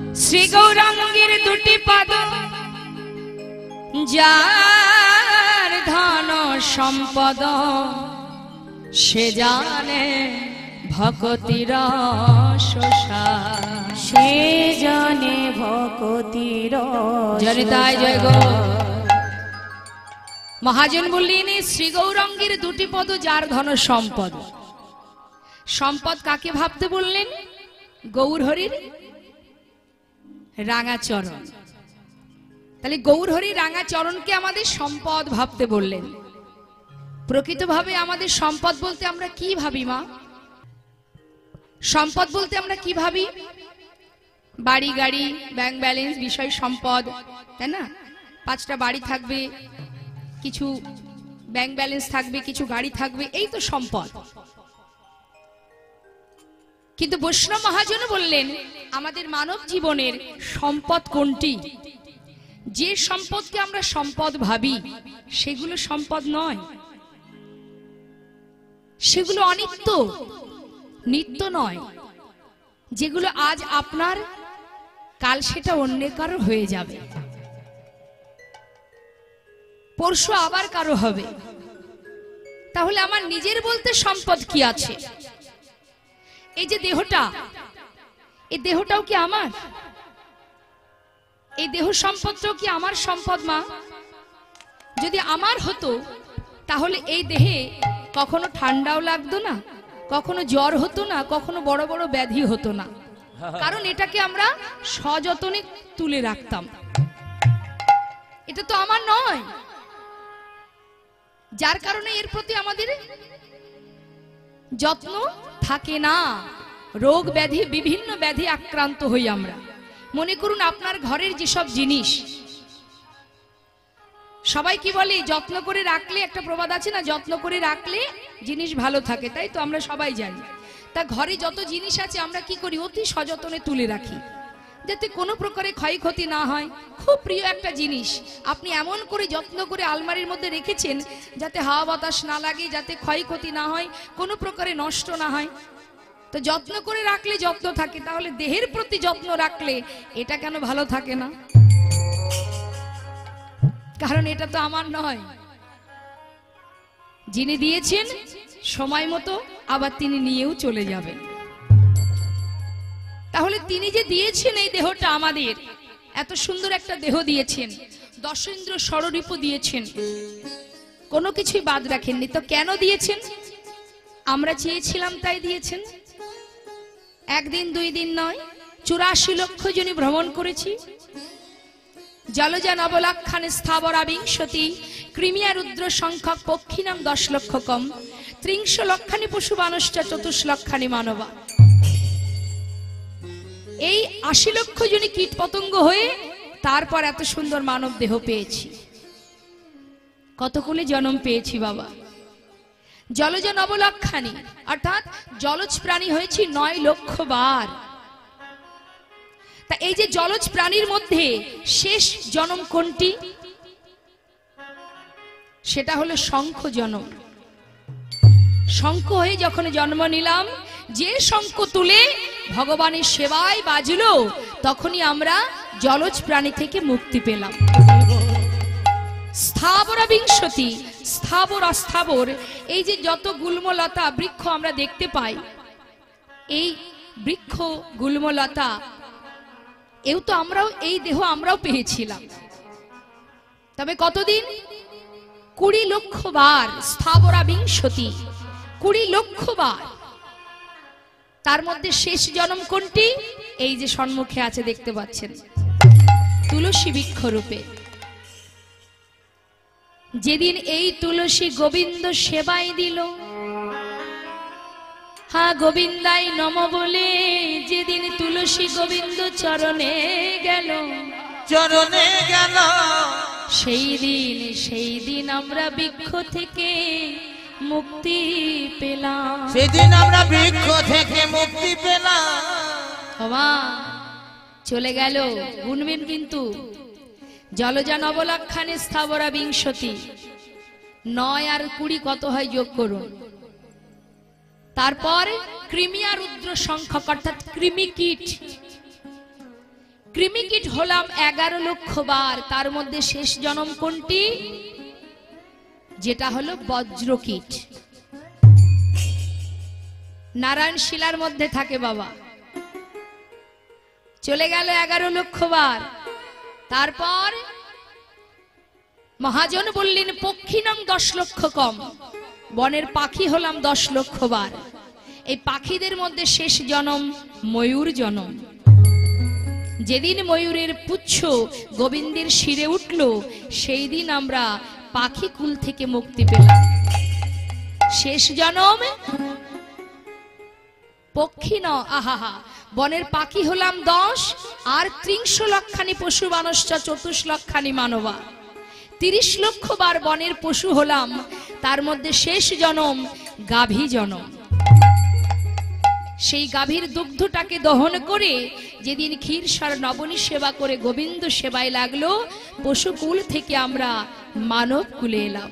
শ্রী গৌরাঙ্গের দুটি পাদ যার ধন সম্পদ সে জানে ভকতির শোষা সে জানে ভকতির জনিতায় জয় গো। মহাজন বললেন শ্রী গৌরাঙ্গের দুটি পদ যার ধন সম্পদ। সম্পদ কাকে ভাবতে বললেন? গৌরহরির রাঙা চরণ। তাহলে গৌরহরির রাঙা চরণকে আমাদের সম্পদ ভাবতে বললেন। প্রকৃতভাবে আমাদের সম্পদ বলতে আমরা কি ভাবি মা? সম্পদ বলতে আমরা কি ভাবি? বাড়ি গাড়ি ব্যাংক ব্যালেন্স বিষয় সম্পদ, তাই না? 5টা বাড়ি থাকবে, কিছু ব্যাংক ব্যালেন্স থাকবে, কিছু গাড়ি থাকবে, এই তো সম্পদ। কিন্তু বৈষ্ণব মহাজন বললেন আমাদের মানব জীবনের সম্পদ কোনটি? যে সম্পদকে আমরা সম্পদ ভাবি সেগুলো সম্পদ নয়, সেগুলো অনিত্য, নিত্য নয়। যেগুলো আজ আপনার, কাল সেটা অন্য কারো হয়ে যাবে, পরশু আবার কারো হবে। তাহলে আমার নিজের বলতে সম্পদ কি আছে? এই যে দেহটা, এই দেহটাও কি আমার? এই দেহ সম্পদটাও কি আমার সম্পদ মা? যদি আমার হতো তাহলে এই দেহে কখনো ঠান্ডাও লাগতো না, কখনো জ্বর হতো না, কখনো বড় বড় ব্যাধি হতো না, কারণ এটাকে আমরা সযত্নে তুলে রাখতাম। এটা তো আমার নয়, যার কারণে এর প্রতি আমাদের যত্ন থাকে না। রোগ ব্যাধি, বিভিন্ন ব্যাধি আক্রান্ত হই আমরা। মনে করুন আপনার ঘরের যেসব জিনিস, সবাই কি বলে যত্ন করে রাখলে, একটা প্রবাদ আছে না, যত্ন করে রাখলে জিনিস ভালো থাকে, তাই তো আমরা সবাই জানি। তা ঘরে যত জিনিস আছে আমরা কি করি? অতি সযত্নে তুলে রাখি যাতে কোনো প্রকারে ক্ষয়ক্ষতি না হয়। খুব প্রিয় একটা জিনিস আপনি এমন করে যত্ন করে আলমারির মধ্যে রেখেছেন যাতে হাওয়া বাতাস না লাগে, যাতে ক্ষয়ক্ষতি না হয়, কোনো প্রকারে নষ্ট না হয়। তো যত্ন করে রাখলে যত্ন থাকে, তাহলে দেহের প্রতি যত্ন রাখলে এটা কেন ভালো থাকে না? কারণ এটা তো আমার নয়। যিনি দিয়েছেন সময় মতো আবার তিনি নিয়েও চলে যাবেন। তাহলে তিনি যে দিয়েছেন এই দেহটা আমাদের, এত সুন্দর একটা দেহ দিয়েছেন, দশেন্দ্র ষড়রিপু দিয়েছেন, কোনো কিছুই বাদ রাখেননি। তো কেন দিয়েছেন? আমরা চেয়েছিলাম তাই দিয়েছেন। একদিন দুই দিন নয়, 84 লক্ষ জনই ভ্রমণ করেছি। জলজা নবলক্ষানে স্থাবরা বিংশতি, ক্রিমিয়া রুদ্র সংখ্যক পক্ষিনাম 10 লক্ষ কম, 30 লক্ষানি পশু মানুষ্চ 24 লক্ষানি মানবা। এই 80 লক্ষ জনই কীট পতঙ্গ হয়ে তারপর এত সুন্দর মানব দেহ পেয়েছি। কতগুলি জন্ম পেয়েছি বাবা। জলজ নবলক্ষানি অর্থাৎ জলজ প্রাণী হয়েছি 9 লক্ষ বার। তা এই যে জলজ প্রাণীর মধ্যে শেষ জন্ম কোনটি? সেটা হলো শঙ্খ জন্ম। শঙ্খ হয়ে যখন জন্ম নিলাম, যে শঙ্খ তুলে ভগবানের সেবায় বাজলো, তখনই আমরা জলজ প্রাণী থেকে মুক্তি পেলাম। স্থাবরা বিংশতি, স্থাবর অস্থাবর, এই যে যত গুল্মলতা বৃক্ষ আমরা দেখতে পাই, এই বৃক্ষ গুল্মলতা এও তো আমরাও, এই দেহ আমরাও পেয়েছিলাম। তবে কতদিন? 20 লক্ষ বার। স্থাবরা বিংশতি, 20 লক্ষ বার। তার মধ্যে শেষ জন্ম কোনটি? এই যে সম্মুখে আছে দেখতে পাচ্ছেন, তুলসী বৃক্ষ রূপে। যেদিন এই তুলসী গোবিন্দ সেবায় দিল, হা গোবিন্দাই নম বলে যেদিন তুলসী গোবিন্দ চরণে গেল, চরণে গেল, সেই দিন আমরা বৃক্ষ থেকে মুক্তি পেলাম। সেদিন আমরা বৃক্ষ থেকে মুক্তি পেলাম। বাবা চলে গেল, গুনবেন কিন্তু। জলজা নবলক্ষানে স্থাবরা বিংশতি, 9 আর 20 কত হয় যোগ করুন। তারপর ক্রিমিয়া রুদ্র সংখ্যক অর্থাৎ কৃমি কীট, কৃমিকীট হলাম 11 লক্ষ বার, তার মধ্যে শেষ জন্ম কোনটি? যেটা হলো বজ্রকীট। নারায়ণ শিলার মধ্যে থাকে বাবা, চলে গেল 11 লক্ষ বার। তারপর মহাজন বললেন পক্ষী নাম 10 লক্ষ কম, বনের পাখি হলাম 10 লক্ষ বার। এই পাখিদের মধ্যে শেষ জন্ম ময়ূর জন্ম। যেদিন ময়ূরের পুচ্ছ গোবিন্দের শিরে উঠল, সেই দিন আমরা পাখি কুল থেকে মুক্তি পেলাম। শেষ জন্ম পক্ষী ন, আহা, বনের পাখি হলাম 10, আর 30 লক্ষানি পশু মানুষটা 24 লক্ষানি মানবা, 30 লক্ষ বার বনের পশু হলাম। তার মধ্যে শেষ জন্ম গাভী জন্ম। সেই গাভীর দুগ্ধটাকে দহন করে যেদিন ক্ষীরসার নবনী সেবা করে গোবিন্দ সেবায় লাগলো, পশুকুল থেকে আমরা মানব কুলে এলাম।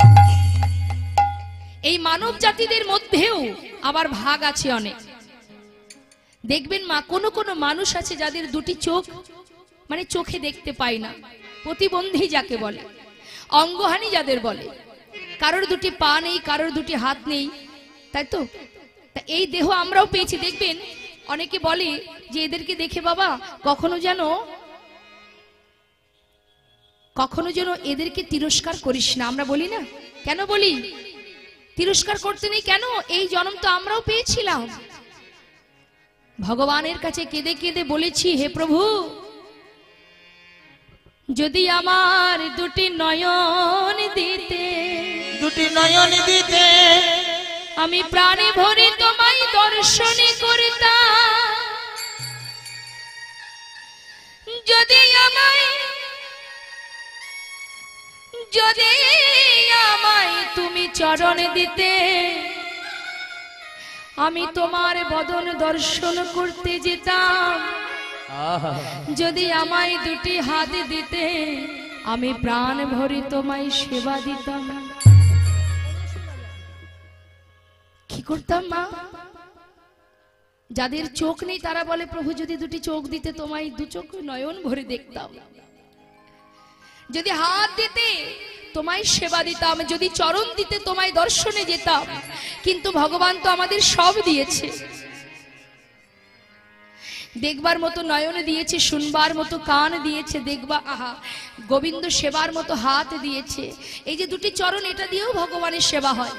এই মানব জাতিদের মধ্যেও আবার ভাগ আছে অনেক। দেখবেন মা, কোনো কোনো মানুষ আছে যাদের দুটি চোখ, মানে চোখে দেখতে পায় না, প্রতিবন্ধী যাকে বলে, অঙ্গহানি যাদের বলে, কারোর দুটি পা নেই, কারোর দুটি হাত নেই, তাই তো? এই দেহ আমরাও পেয়েছি। দেখবেন অনেকে বলে যে এদেরকে দেখে বাবা কখনো যেন এদেরকে তিরস্কার করিস না। আমরা বলি না, কেন বলি? তিরস্কার করতে নেই কেন? এই জন্ম তো আমরাও পেয়েছিলাম। ভগবানের কাছে কেঁদে কেঁদে বলেছি, হে প্রভু, যদি আমার দুটি নয়ন দিতে, দুটি নয়ন দিতে, আমি প্রাণে ভরে তোমায় দর্শন করতাম। যদি আমায় তুমি চরণ দিতে, আমি তোমার বদন দর্শন করতে যেতাম। যদি আমায় দুটি হাত দিতে, আমি প্রাণ ভরে তোমায় সেবা দিতাম। কি করতাম মা? যাদের চোখ নেই তারা বলে, প্রভু যদি দুটি চোখ দিতে, তোমায় দু চোখ নয়ন ভরে দেখতাম। যদি হাত দিতে, তোমায় সেবা দিতাম। যদি চরণ দিতে, তোমায় দর্শনে যেতাম। কিন্তু ভগবান তো আমাদের সব দিয়েছে। দেখবার মতো নয়ন দিয়েছে, শুনবার মতো কান দিয়েছে, দেখবা আহা গোবিন্দ সেবার মতো হাত দিয়েছে। এই যে দুটি চরণ, এটা দিয়েও ভগবানের সেবা হয়।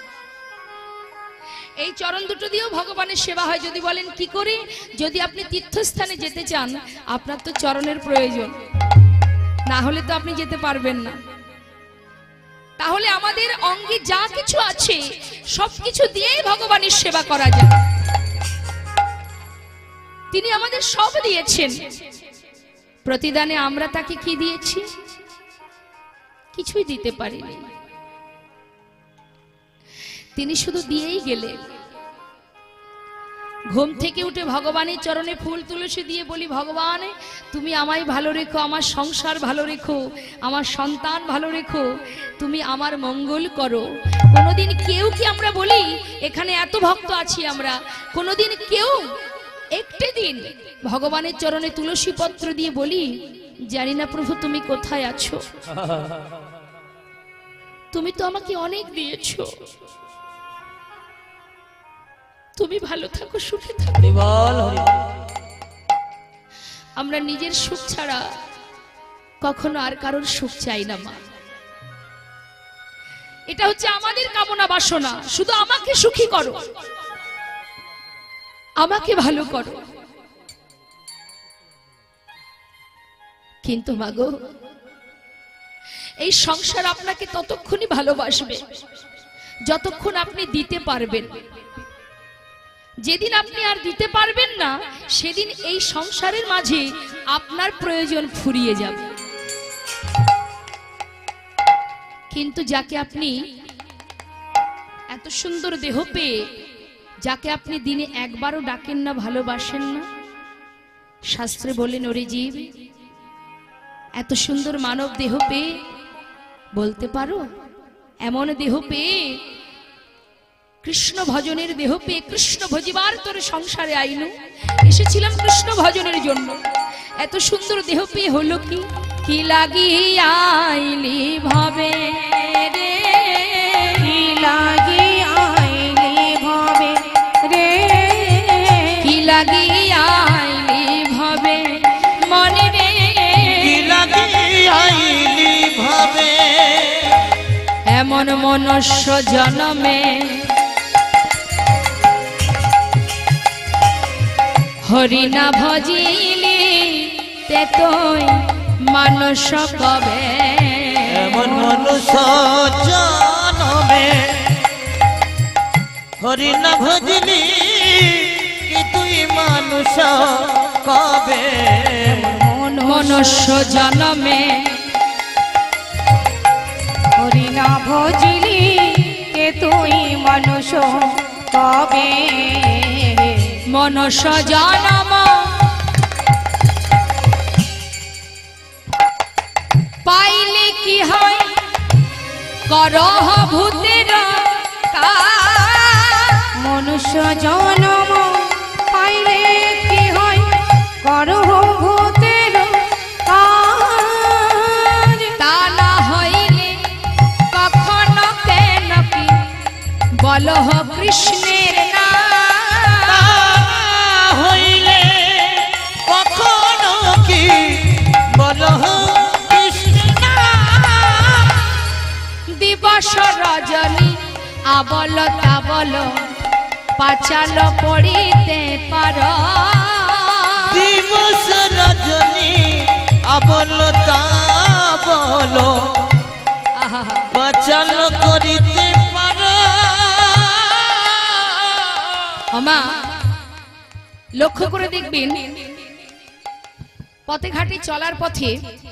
এই চরণ দুটো দিয়েও ভগবানের সেবা হয়। যদি বলেন কি করে? যদি আপনি তীর্থস্থানে যেতে চান, আপনার তো চরণের প্রয়োজন, না হলে তো আপনি যেতে পারবেন না। তাহলে আমাদের অঙ্গে যা কিছু আছে সবকিছু দিয়েই ভগবানের সেবা করা যায়। তিনি আমাদের সব দিয়েছেন, প্রতিদানে আমরা তাকে কি দিয়েছি? কিছুই দিতে পারিনি। তিনি শুধু দিয়েই গেলেন। ঘুম থেকে উঠে ভগবানের চরণে ফুল তুলসী দিয়ে বলি, ভগবান তুমি আমায় ভালো রেখো, আমার সংসার ভালো রেখো, আমার সন্তান ভালো রেখো, তুমি আমার মঙ্গল করো। কোনোদিন কেউ কি আমরা বলি, এখানে এত ভক্ত আছি আমরা, কোনোদিন কেউ একটি দিন ভগবানের চরণে তুলসী পত্র দিয়ে বলি, জানি না প্রভু তুমি কোথায় আছো, তুমি তো আমাকে অনেক দিয়েছো, তুমি ভালো থাকো, সুখে থাকো। আমরা নিজের সুখ ছাড়া কখনো আর কারোর সুখ চাই না মা। এটা হচ্ছে আমাদের কামনা বাসনা, শুধু আমাকে সুখী করো, আমাকে ভালো করো। কিন্তু মাগো, এই সংসার আপনাকে ততক্ষণই ভালোবাসবে যতক্ষণ আপনি দিতে পারবেন। যেদিন আপনি আর দিতে পারবেন না, সেদিন এই সংসারের মাঝে আপনার প্রয়োজন ফুরিয়ে যাবে। কিন্তু যাকে আপনি এত সুন্দর দেহ পেয়ে, যাকে আপনি দিনে একবারও ডাকেন না, ভালোবাসেন না, শাস্ত্রে বলেন ওরে জীব, এত সুন্দর মানব দেহ পেয়ে বলতে পারো, এমন দেহ পেয়ে, কৃষ্ণ ভজনের দেহ পেয়ে, কৃষ্ণ ভজিবার তোর সংসারে আইনু, এসেছিলাম কৃষ্ণ ভজনের জন্য, এত সুন্দর দেহ পেয়ে হলো কি? কি লাগিয়া আইলি ভবে রে, কি লাগি আইলি ভবে রে, কি লাগিয়া আইলি ভবে মনে রে, কি লাগি আইলি ভাবে এমন মনুষ্য জনমে হরি না ভজিলি তে তুই মানুষ কবে, এমন মনুষ্য জনমে হরি না ভজলি কি তুই মানুষ কবে, মনুষ্য জনমে হরি না ভজিলি কে তুই মানুষ কবে, মনুষ্য জনম পাইলে কি হয় করহ ভূতের মনুষ্য জনম পাইলে কি হয় করহ ভূতের কাজ, তা না হইলে কখনো কেন কি বলহ কৃষ্ণের নাম, হইলে কখনো কি বল কৃষ্ণ, দিবস রজনী আবল তাবল পাচাল পড়িতে পার, দিবস রজনী আবল তাবল আহা বাচাল করিতে পার, আমা লক্ষ্য করে দেখবেন পথে ঘাটে চলার পথে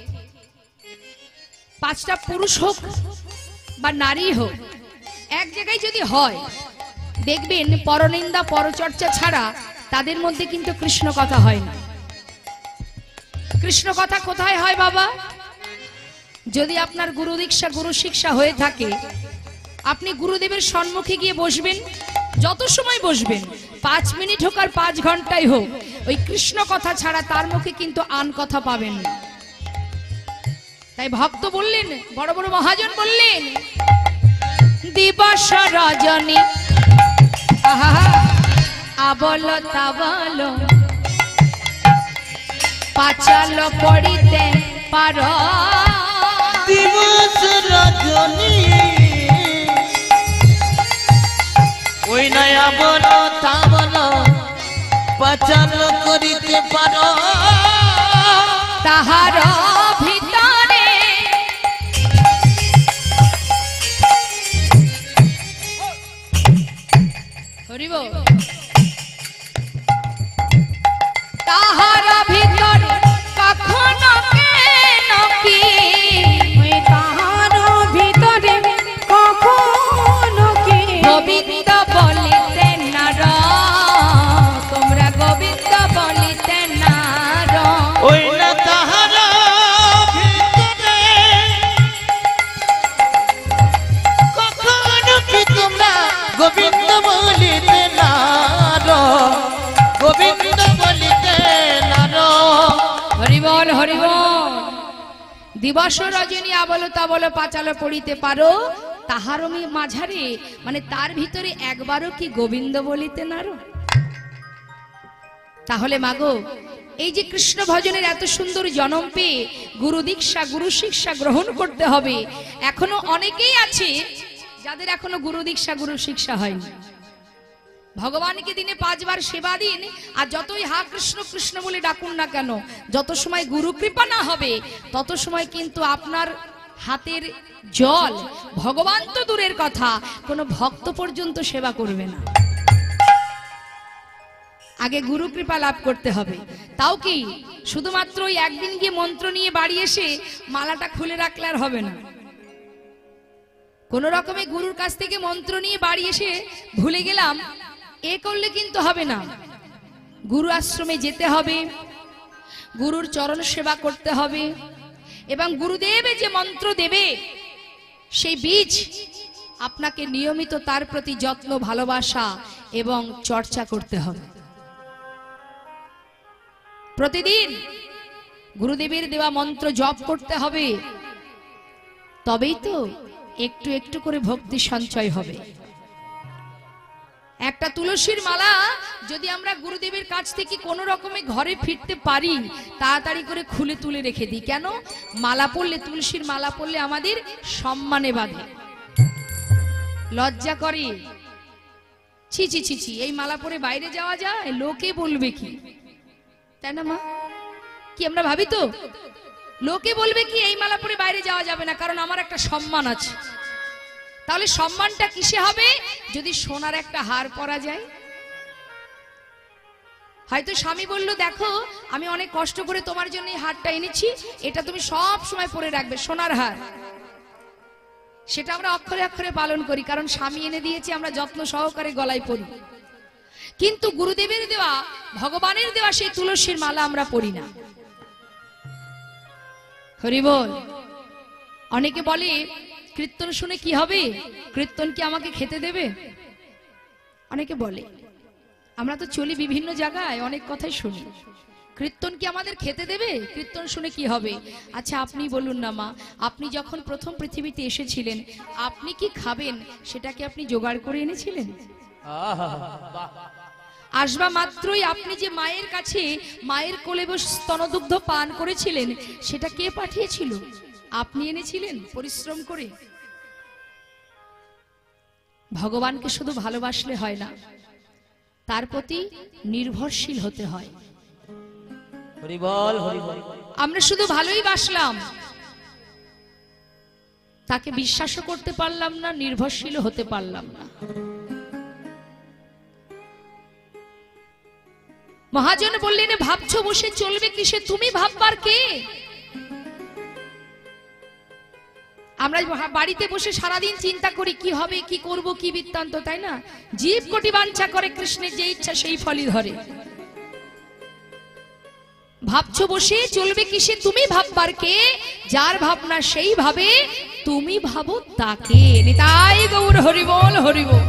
পাঁচটা পুরুষ হোক বা নারী হোক এক জায়গায় যদি হয় দেখবেন পরনিন্দা পরচর্চা ছাড়া তাদের মধ্যে কিন্তু কৃষ্ণ কথা হয় না। কৃষ্ণ কথা কোথায় হয় বাবা? যদি আপনার গুরু দীক্ষা গুরু শিক্ষা হয়ে থাকে আপনি গুরুদেবের সম্মুখে গিয়ে বসবেন, যত সময় বসবেন 5 মিনিট হোক আর 5 ঘন্টাই হোক ওই কৃষ্ণ কথা ছাড়া তার মুখে কিন্তু আন কথা পাবেন না। তাই ভক্ত বললেন, বড় বড় মহাজন বললেন, দিবস রজনী আহা আবল তাবল পাচাল পড়িতে পার, দিবস রজনী ওই নয়া বল তাবল পাচাল করিতে পার, তাহার ভিতরে হরিব তাহার ভিতরে কখনো কেন কি ওই তাহার ভিতরে কখনো কি গোবিন্দ বলিতে নার, তোমরা গোবিন্দ বলিতে নার, ওই না তাহার ভিতরে কখনো কি তোমরা গোবিন্দ বলিতে নার, গোবিন্দ বলিতে নার, হরিবল হরিবল। দিবস রজনী আবল তাবল পাচাল পড়িতে পারো, তাহার মাঝারে মানে তার ভিতরে একবারও কি গোবিন্দ বলিতে নারো? তাহলে মাগো এই যে কৃষ্ণ ভজনের এত সুন্দর জন্ম পেয়ে গুরু দীক্ষা গুরু শিক্ষা গ্রহণ করতে হবে, এখনো অনেকেই আছে যাদের এখনো গুরু দীক্ষা গুরু শিক্ষা হয়নি। ভগবানকে দিনে 5 বার সেবা দিন আর যতই হা কৃষ্ণ কৃষ্ণ বলে ডাকুন না কেন, যত সময় গুরু কৃপা না হবে তত সময় কিন্তু আপনার হাতের জল ভগবান তো দূরের কথা কোনো ভক্ত পর্যন্ত সেবা করবে না। আগে গুরু কৃপা লাভ করতে হবে। তাও কি শুধুমাত্র ওই একদিন গিয়ে মন্ত্র নিয়ে বাড়ি এসে মালাটা খুলে রাখলে আর হবে না। কোন রকমে গুরুর কাছ থেকে মন্ত্র নিয়ে বাড়ি এসে ভুলে গেলাম এ করলে কিন্তু হবে না। গুরু আশ্রমে যেতে হবে, গুরুর চরণ সেবা করতে হবে এবং গুরুদেব যে মন্ত্র দেবে সেই বীজ আপনাকে নিয়মিত তার প্রতি যত্ন ভালোবাসা এবং চর্চা করতে হবে। প্রতিদিন গুরুদেবের দেওয়া মন্ত্র জপ করতে হবে, তবেই তো একটু একটু করে ভক্তি সঞ্চয় হবে। একটা তুলসীর মালা যদি আমরা গুরুদেবের কাছ থেকে কোনো রকমে ঘরে ফিরতে পারি, তাড়াতাড়ি করে খুলে তুলে রেখে দিই। কেন? মালা পরলে, তুলসীর মালা পরলে আমাদের সম্মানে বাঁধে, লজ্জা করে। ছি ছি ছি ছি, এই মালা পরে বাইরে যাওয়া যায়, লোকে বলবে কি, তাই না মা? কি আমরা ভাবি তো, লোকে বলবে কি, এই মালা পরে বাইরে যাওয়া যাবে না, কারণ আমার একটা সম্মান আছে। তাহলে সম্মানটা কিসে হবে? যদি সোনার একটা হার পরা যায়। হয়তো স্বামী বলল, দেখো আমি অনেক কষ্ট করে তোমার জন্য এই হারটা এনেছি, এটা তুমি সব সময় পরে রাখবে, সোনার হার। সেটা আমরা অক্ষরে অক্ষরে পালন করি, কারণ স্বামী এনে দিয়েছে, আমরা যত্ন সহকারে গলায় পরি। কিন্তু গুরুদেবের দেওয়া, ভগবানের দেওয়া সেই তুলসীর মালা আমরা পরি না। হরি বল। অনেকে বলে, কীর্তন শুনে কি হবে? কীর্তন কি আমাকে খেতে দেবে? অনেকে বলে। আমরা তো চলি বিভিন্ন জায়গায়, অনেক কথাই শুনি। কীর্তন কি আমাদের খেতে দেবে? কীর্তন শুনে কি হবে? আচ্ছা আপনি বলুন না মা, আপনি যখন প্রথম পৃথিবীতে এসেছিলেন, আপনি কি খাবেন সেটাকে আপনি জোগাড় করে এনেছিলেন? আসবা মাত্রই আপনি যে মায়ের কাছে, মায়ের কোলে বসে স্তনদুগ্ধ পান করেছিলেন, সেটা কে পাঠিয়েছিল? আপনি এনেছিলেন পরিশ্রম করে। ভগবানকে শুধু ভালোবাসলে হয় না, তার প্রতি নির্ভরশীল হতে হয়। হরি বল, হরি বল। আমরা শুধু ভালোই বাসলাম, তাকে বিশ্বাসও করতে পারলাম না, নির্ভরশীল হতে পারলাম না। মহাজন বললেন, ভাবছো বসে চলবে কিসে, তুমি ভাববার কে? আমরা বাড়িতে বসে সারাদিন চিন্তা করি কি হবে, কি করব, কি বৃত্তান্ত, তাই না? জীব কোটি বাঞ্ছা করে, কৃষ্ণের যে ইচ্ছা সেই ফলই ধরে। ভাবছো বসে চলবে কিসে, তুমি ভাববার কে? যার ভাবনা সেই ভাবে, তুমি ভাবো তাকে। নিতাই গৌর হরি বল, হরি বল।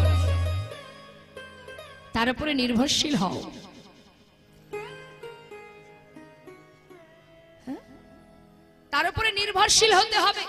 তার উপরে নির্ভরশীল হও। তার উপরে নির্ভরশীল হতে হবে।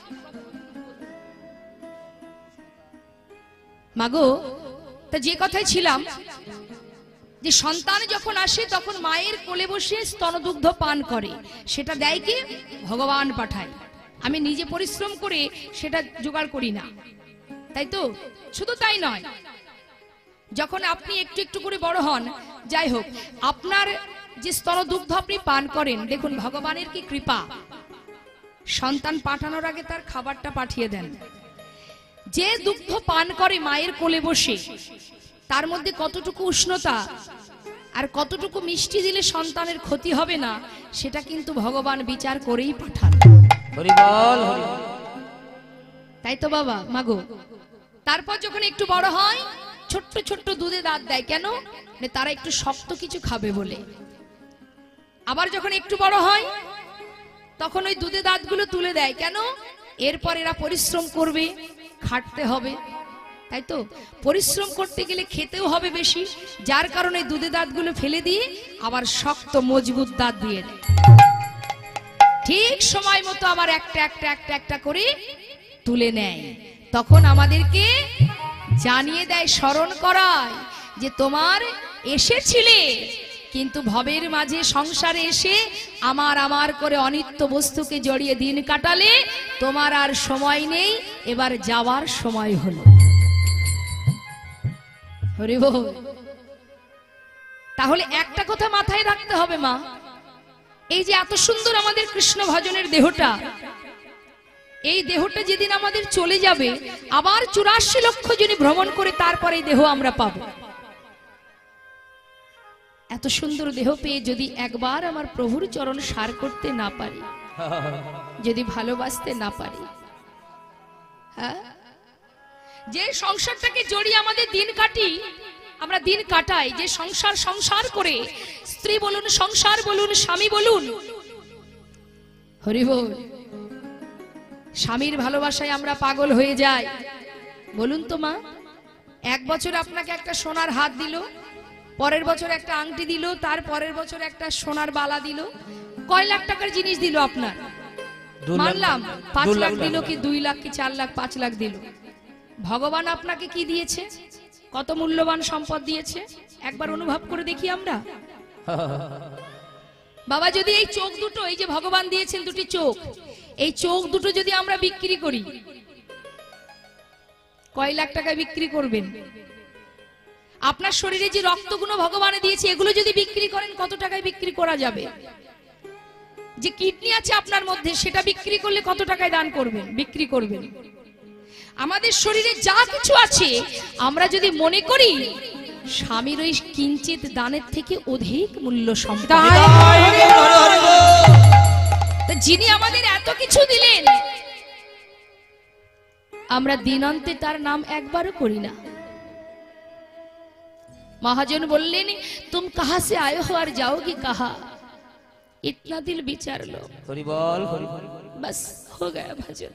মাগো, তা যে কথায় ছিলাম, যে সন্তান যখন আসে তখন মায়ের কোলে বসে স্তনদুগ্ধ পান করে, সেটা দেয় কি? ভগবান পাঠায়। আমি নিজে পরিশ্রম করে সেটা জোগাড় করি না, তাই তো? শুধু তাই নয়, যখন আপনি একটু একটু করে বড় হন, যাই হোক, আপনার যে স্তনদুগ্ধ আপনি পান করেন, দেখুন ভগবানের কি কৃপা, সন্তান পাঠানোর আগে তার খাবারটা পাঠিয়ে দেন। যে দুগ্ধ পান করে মায়ের কোলে বসে, তার মধ্যে কতটুকু উষ্ণতা আর কতটুকু মিষ্টি দিলে সন্তানের ক্ষতি হবে না, সেটা কিন্তু ভগবান বিচার করেই পাঠান। হরি বল, হরি বল। তাই তো বাবা, মাগো। তারপর যখন একটু বড় হয়, ছোট্ট ছোট্ট দুধে দাঁত দেয়। কেন? তারা একটু শক্ত কিছু খাবে বলে। আবার যখন একটু বড় হয়, তখন ওই দুধে দাঁতগুলো তুলে দেয়। কেন? এরপর এরা পরিশ্রম করবে, খাটতে হবে, তাই তো? পরিশ্রম করতে গেলে খেতেও হবে বেশি, যার কারণে দুধে দাঁতগুলো ফেলে দিয়ে আবার শক্ত মজবুত দাঁত দিয়ে দেয়। ঠিক সময় মতো আবার একটা একটা একটা একটা করে তুলে নেয়। তখন আমাদেরকে জানিয়ে দেয়, স্মরণ করায় যে তোমার এসেছিলে, কিন্তু ভবের মাঝে সংসারে এসে আমার আমার করে অনিত্য বস্তুকে জড়িয়ে দিন কাটালে, তোমার আর সময় নেই, এবার যাওয়ার সময় হলো। হরি বল। তাহলে একটা কথা মাথায় রাখতে হবে মা, এই যে এত সুন্দর আমাদের কৃষ্ণ ভজনের দেহটা, এই দেহটা যেদিন আমাদের চলে যাবে, আবার 84 লক্ষ জনী ভ্রমণ করে তারপরে এই দেহ আমরা পাবো। এত সুন্দর দেহ পেয়ে যদি একবার আমার প্রভুর চরণ সার করতে না পারি, যদি ভালোবাসতে না পারি, হ্যাঁ, যে সংসারটাকে জড়িয়ে আমাদের দিন কাটি, আমরা দিন কাটাই, যে সংসার সংসার করে, স্ত্রী বলুন, সংসার বলুন, স্বামী বলুন, হরি বল, স্বামীর ভালোবাসায় আমরা পাগল হয়ে যাই। বলুন তো মা, এক বছর আপনাকে একটা সোনার হাত দিল, পরের বছর একটা আংটি দিল, তার পরের বছর একটা সোনার বালা দিল, কয় লাখ টাকার জিনিস দিল আপনার, 2 লাখ, মানলাম 2 5 লাখ লাখ দিল টাকা। কি 2 লাখ কি 4 লাখ 5 লাখ দিল, ভগবান আপনাকে কি দিয়েছে, কত মূল্যবান সম্পদ দিয়েছে একবার অনুভব করে দেখি আমরা। বাবা যদি এই চোখ দুটো, এই যে ভগবান দিয়েছেন দুটি চোখ, এই চোখ দুটো যদি আমরা বিক্রি করি, কয় লাখ টাকায় বিক্রি করবেন? আপনার শরীরে যে রক্তগুলো ভগবানে দিয়েছে এগুলো যদি বিক্রি করেন কত টাকায় বিক্রি করা যাবে? যে কিডনি আছে আপনার মধ্যে সেটা বিক্রি করলে কত টাকায় দান করবেন, বিক্রি করবেন? আমাদের শরীরে যা কিছু আছে আমরা যদি মনে করি স্বামীর ওই কিঞ্চিত দানের থেকে অধিক মূল্য সম্পদ, যিনি আমাদের এত কিছু দিলেন আমরা দিনান্তে তার নাম একবারও করি না। महाजन बोललेन तुम कहां से आए हो और जाओगे कहां, इतना दिल विचार लो। हरि बोल हरि बोल। बस हो गया भजन।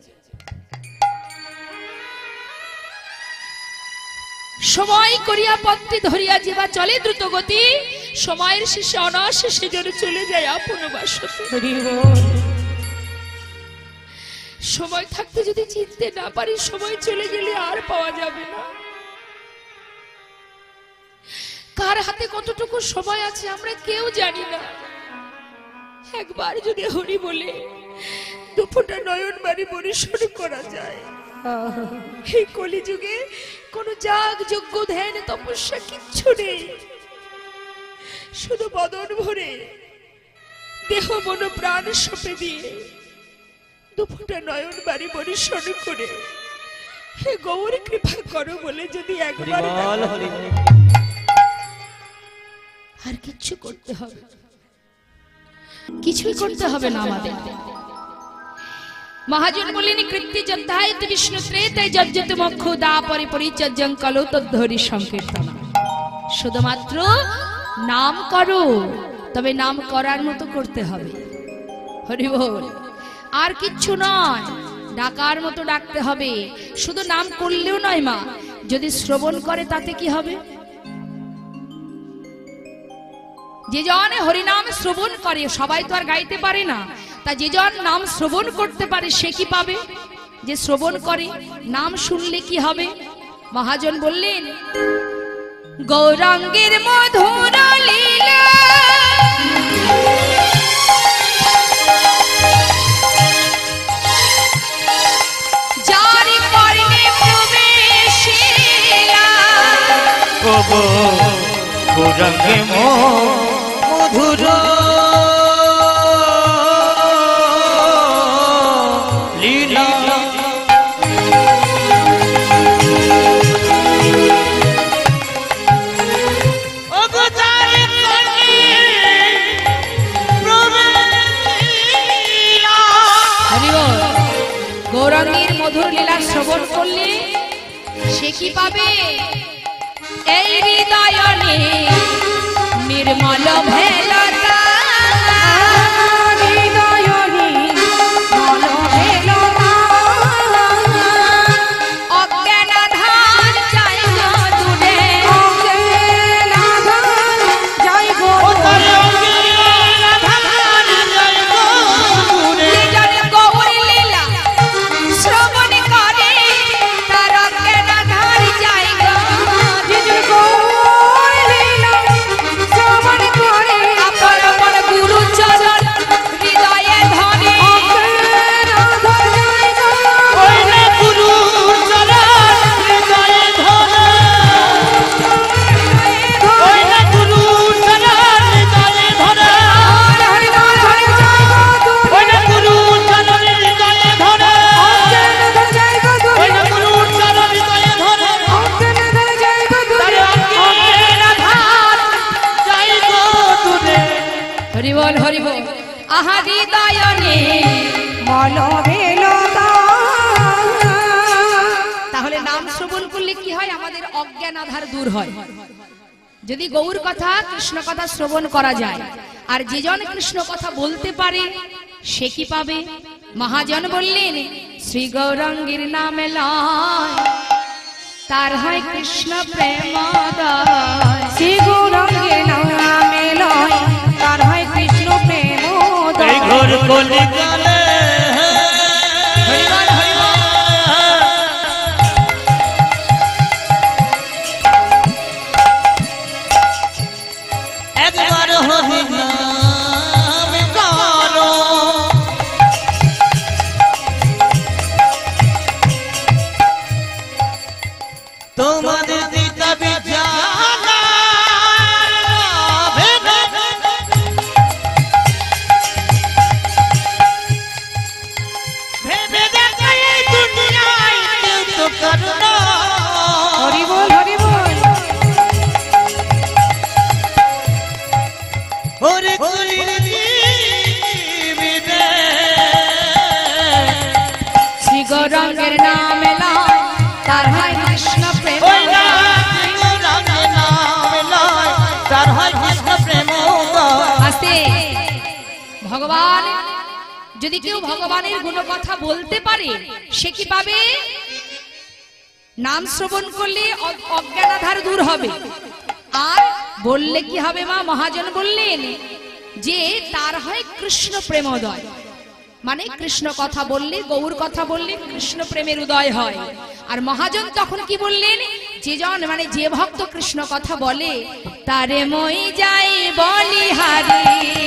সময় করিয়া পথটি ধরিয়া যেবা চলে দ্রুত গতি, সময়ের শেষে অনাশেষে যেন চলে যায় আপন বাসতে। সময় থাকতে যদি চিনতে না পারি সময় চলে গেলে আর পাওয়া যাবে না। কার হাতে কতটুকু সময় আছে আমরা কেউ জানি না। একবার যদি হরি বলে দুফোঁটা নয়ন বাড়ি পরিশোধ করা যায়, এই কলিযুগে কোনো যাগ যজ্ঞ ধ্যান তপস্যা কিচ্ছু নেই, শুধু বদন ভরে দেহ মন প্রাণ সঁপে দিয়ে দুফোঁটা নয়ন বাড়ি পরিশোধ করে হে গৌর কৃপা করো বলে যদি একবার আর কিছু করতে হবে, কিছুই করতে হবে না আমাদের। महाजन बोलेनी कृत्य जद्धायत विष्णु त्रेतय जज्जत मक्षुदा परि परिचर्यं कलो तद्धरि संकीर्तन। শুধুমাত্র নাম করো, তবে নাম করার মতো করতে হবে। হরি বল। আর কিচ্ছু নয়, ডাকার মতো ডাকতে হবে। শুধু নাম করলেও নয় মা, যদি শ্রবণ করে তাতে কি হবে? যে জন হরিনাম শ্রবণ করে, সবাই তো আর গাইতে পারে না, তা যে জন নাম শ্রবণ করতে পারে সে কি পাবে? যে শ্রবণ করে, নাম শুনলে কি হবে? মহাজন বললেন গৌরাঙ্গের মধুর লীলা যারি কর্ণে প্রবেশিলা, গৌরাঙ্গে মধুর লীলা গৌরাঙ্গীর মধুর লীলা শ্রবণ করলে সে কি পাবে? এই হৃদয়নে নির্মল ভেলতা, হৃদয়নে মল ভেলতা, অজ্ঞানাধার যায় গো দূরে, অজ্ঞানাধার যায় গো যে জন গৌর লীলা শ্রবণ করে তার অজ্ঞানাধার যায় গো, যে গৌর লীলা শ্রবণ করে আপন আপন গুরু চরণ হৃদয়ে ধরে, অজ্ঞানাধার যায় গো গুরু চরণ হৃদয়ে ধরে, গুরু চরণ হৃদয়ে ধরে, হরিনাধার যায় গো দূরে, গুরু চরণ হৃদয়ে ধরে, অজ্ঞানাধার যায় গো দূরে, গুরু চরণ হৃদয়ে ধরে, অজ্ঞানাধার যায় গো দূরে, যাই গো দূরে। হরি বল হরি বল। আহা হৃদয়নে মল ভেলতা। তাহলে নাম শ্রবণ করলে কি হয়? আমাদের অজ্ঞান আধার দূর হয়। যদি গৌর কথা কৃষ্ণ কথা শ্রবণ করা যায়, আর যে জন কৃষ্ণ কথা বলতে পারে সে কি পাবে? মহাজন বললেন শ্রী গৌরাঙ্গীর নামে লয় তার হয় কৃষ্ণ প্রেমোদয়। শ্রী গৌরাঙ্গের নামে লয় তার হয় কৃষ্ণ প্রেমোদয়। কলিকালে হরিবল হরিবল। একবার হরি নাম করো তোমাদের দিতা বিছানা ভেবে দেখো এই দুনিয়ায় কেউ তো করো না। হরি বল হরি বল। ওরে কলির জীবিতে শ্রী গৌরাঙ্গের নাম লয় তার হয় কৃষ্ণ প্রেম। ওই না গৌরাঙ্গের নাম লয় তার হয় কৃষ্ণ প্রেম গায়। আস্তে। ভগবান যদি কেউ ভগবানের গুণ কথা বলতে পারে সে কি পাবে? নাম শ্রবণ করলে অজ্ঞানাধার দূর হবে। আর বললে কি হবে মা? মহাজন বললেন যে তার হয় কৃষ্ণ প্রেমোদয়, মানে কৃষ্ণ কথা বললে, গৌর কথা বললে কৃষ্ণ প্রেমের উদয় হয়। আর মহাজন তখন কি বললেন? যে জন মানে যে ভক্ত কৃষ্ণ কথা বলে তারে মই যাই বলিহারি,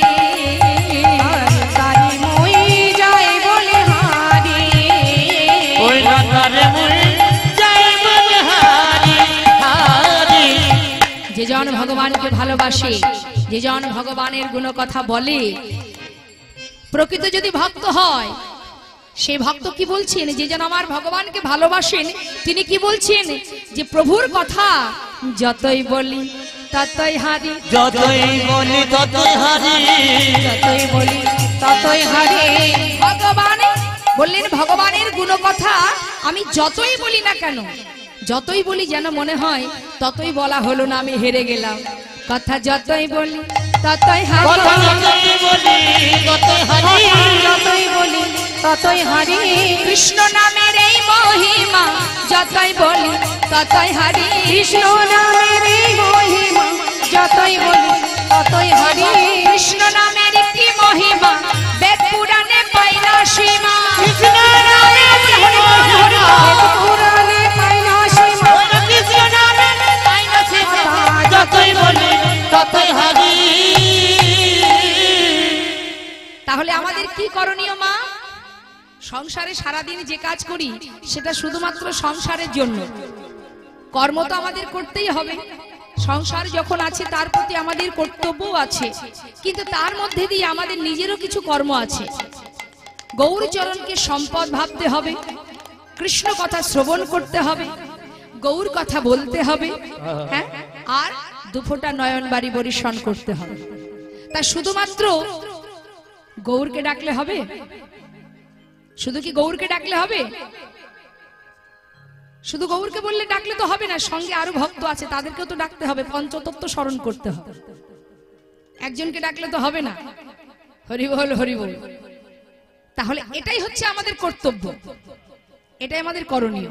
তারি মই যায় বলে হারি। ওই না তারে মই যাই বলে হারি হারি। যে জন ভগবানকে ভালোবাসে, যে জন ভগবানের গুণ কথা বলে, প্রকৃত যদি ভক্ত হয়, সেই ভক্ত কি বলছেন? যে জন আমার ভগবানকে ভালোবাসেন তিনি কি বলছেন? যে প্রভুর কথা যতই বলি ততই হারি, যতই বলি ততই হারি, যতই বলি ততই হারি। ভগবান বললেন ভগবানের গুণ কথা আমি যতই বলি না কেন, যতই বলি যেন মনে হয় ততই বলা হলো না, আমি হেরে গেলাম। কথা যতই বলি ততই হারি, কথা যতই বলি ততই হারি, যতই বলি ততই হারি। কৃষ্ণ নামের এই মহিমা যতই বলি ততই হারি, কৃষ্ণ নামের এই মহিমা যতই বলি ততই হারি। কৃষ্ণ নামের কি মহিমা বেদ পুরাণে পাই না সীমা, কৃষ্ণ নামের মহিমা পুরাণে পাই না সীমা। ওই না কৃষ্ণ নামের পাই না সীমা, যতই বলি ততই হারি। তাহলে আমাদের কি করণীয় মা? সংসারে সারাদিন যে কাজ করি সেটা শুধুমাত্র সংসারের জন্য। কর্ম তো আমাদের করতেই হবে, সংসার যখন আছে তার প্রতি আমাদের কর্তব্য আছে, কিন্তু তার মধ্যে দিয়ে আমাদের নিজেরও কিছু কর্ম আছে। গৌরচরণকে সম্পদ ভাবতে হবে, কৃষ্ণ কথা শ্রবণ করতে হবে, গৌর কথা বলতে হবে, হ্যাঁ, আর দুফোঁটা নয়ন বাড়ি বরিশন করতে হবে। তা শুধুমাত্র গৌরকে ডাকলে হবে? শুধু কি গৌরকে ডাকলে হবে? শুধু গৌরকে বললে ডাকলে তো হবে না, সঙ্গে আরো ভক্ত আছে তাদেরকেও তো ডাকতে হবে, পঞ্চতত্ত্ব স্মরণ করতে হবে। একজনকে ডাকলে তো হবে না। হরি বল হরি বল। তাহলে এটাই হচ্ছে আমাদের কর্তব্য, এটাই আমাদের করণীয়।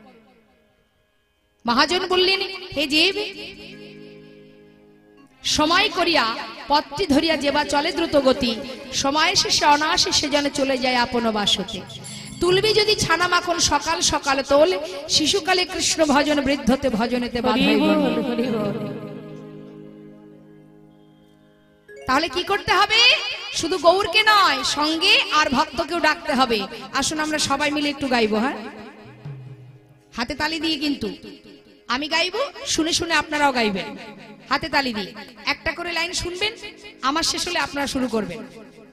মহাজন বললেন হে জীব, সময় করিয়া পথটি ধরিয়া যেবা চলে দ্রুত গতি, সময় শেষে অনায়াসে সে যেন চলে যায় আপন বাসতে। তুলবি যদি ছানা মাখন সকাল সকাল তোল, শিশুকালে কৃষ্ণ ভজন বৃদ্ধতে ভজনেতে বাধাই বল। তাহলে কি করতে হবে? শুধু গৌরকে নয়, সঙ্গে আর ভক্তকেও ডাকতে হবে। আসুন আমরা সবাই মিলে একটু গাইবো, হ্যাঁ, হাতে তালি দিয়ে। কিন্তু আমি গাইবো, শুনে শুনে আপনারাও গাইবেন, হাতে তালি দিয়ে। একটা করে লাইন শুনবেন, আমার শেষ হলে আপনারা শুরু করবেন।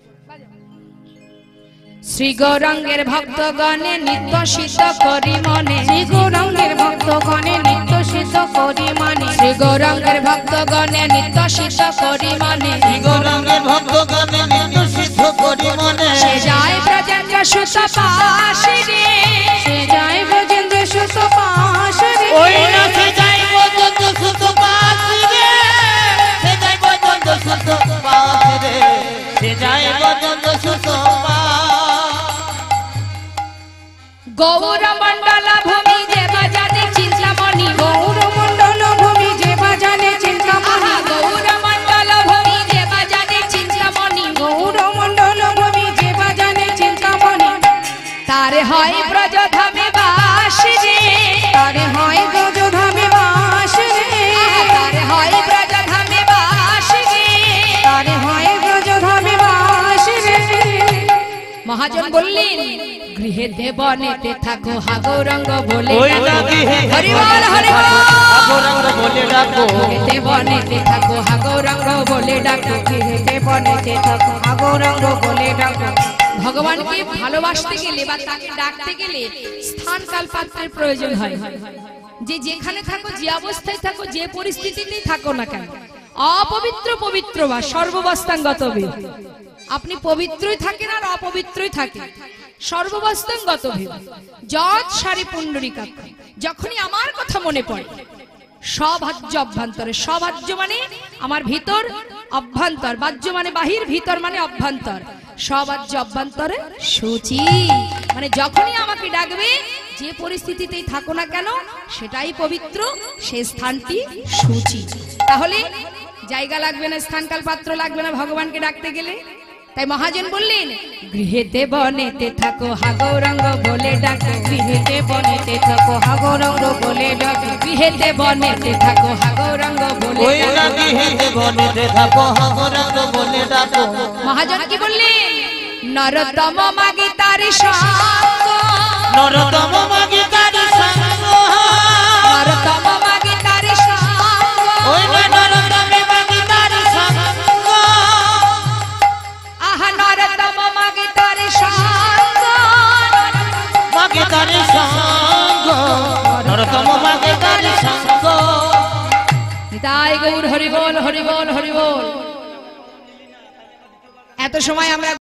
শ্রী গৌরাঙ্গের ভক্তগণে নিত্য সিদ্ধ করি মনে, শ্রী গৌরাঙ্গের ভক্তগণে নিত্য সিদ্ধ করি মানে। শ্রী গৌরাঙ্গের ভক্তগণে নিত্য সিদ্ধ করি মনে, গৌরাঙ্গের ভক্তগণে নিত্য সিদ্ধ করি মনে। সে যায় ব্রজেন্দ্র সুত পাশে রে, সে যায় ব্রজেন্দ্র সুত পাশে রে। ওই না সে যাই পর্যন্ত সুত পাশে রে, সে যাই পর্যন্ত সুত পাশে রে, সে যাই পর্যন্ত সুত পাশে। গৌর মণ্ডল ভূমি যে বাজানে চিন্তামণি, গৌর মণ্ডল ভূমি যে বাজানে চিন্তামণি, গৌর মণ্ডল ভূমি যে বাজানে চিন্তামণি, গৌর মণ্ডল ভূমি যে তারে হয় ব্রজধামে বাস রে, তারে হয় ব্রজধামে বাস রে, তারে হয় ব্রজধামে বাস রে। তারে হয় ব্রজধামে বাস রে। মহাজন বললেন গৃহেতে বনেতে থাকো হা গৌরাঙ্গ বলে ওই ডাকো। নাকি হে হরি বল হরি বল। গৌরাঙ্গ বলে ডাকো। গৃহেতে বনেতে থাকো হা গৌরাঙ্গ বলে ডাকো। গৃহেতে বনেতে থাকো হা গৌরাঙ্গ বলে ডাকো। ভগবানকে ভালোবাসতে গেলে বা তাকে ডাকতে গেলে স্থান কাল পাত্রের প্রয়োজন হয়। যে যেখানে থাকো, যে অবস্থায় থাকো, যে পরিস্থিতিতেই থাকো না কেন, অপবিত্র পবিত্র বা সর্ববস্থাঙ্গত ভেদ। আপনি পবিত্রই থাকেন আর অপবিত্রই থাকেন, সর্ববস্থাঙ্গত ভেদ। যৎ সারি পুণ্ডরীকাক্ষ। যখনই আমার কথা মনে পড়ে, সভাজ্য অভ্যন্তরে, সভাজ্য মানে আমার ভিতর, অভ্যন্তর, বাহ্য মানে বাহির, ভিতর মানে অভ্যন্তর, সভাজ্য অভ্যন্তরে শুচি মানে যখনই আমাকে ডাকবে, যে পরিস্থিতিতেই থাকো না কেন, সেটাই পবিত্র, সে স্থানটি শুচি। তাহলে জায়গা লাগবে না, স্থানকাল পাত্র লাগবে না ভগবানকে ডাকতে গেলে। তাই মহাজন বললেন গৃহেতে বনেতে থাকো হা গৌরাঙ্গ বলে ডাকো। গৃহেতে বনেতে থাকো হা গৌরাঙ্গ বলে ডাকো। গৃহেতে বনেতে থাকো হা গৌরাঙ্গ বলে ওই ডাকো। নাকি হে বনেতে থাকো হা গৌরাঙ্গ বলে ডাকো। মহাজন কি বললেন নরতম মাগে তার সঙ্গ, নরতম মাগে তার সঙ্গ। নরতম মাগে তার সঙ্গ। ওই নরতম মাগে তার সঙ্গ। আহা নরতম মাগে তার সঙ্গ, মাগে তার সঙ্গ। নরতম মাগে তার সঙ্গ। নিতাই গৌর হরি বল হরি বল হরি বল। এত সময় আমরা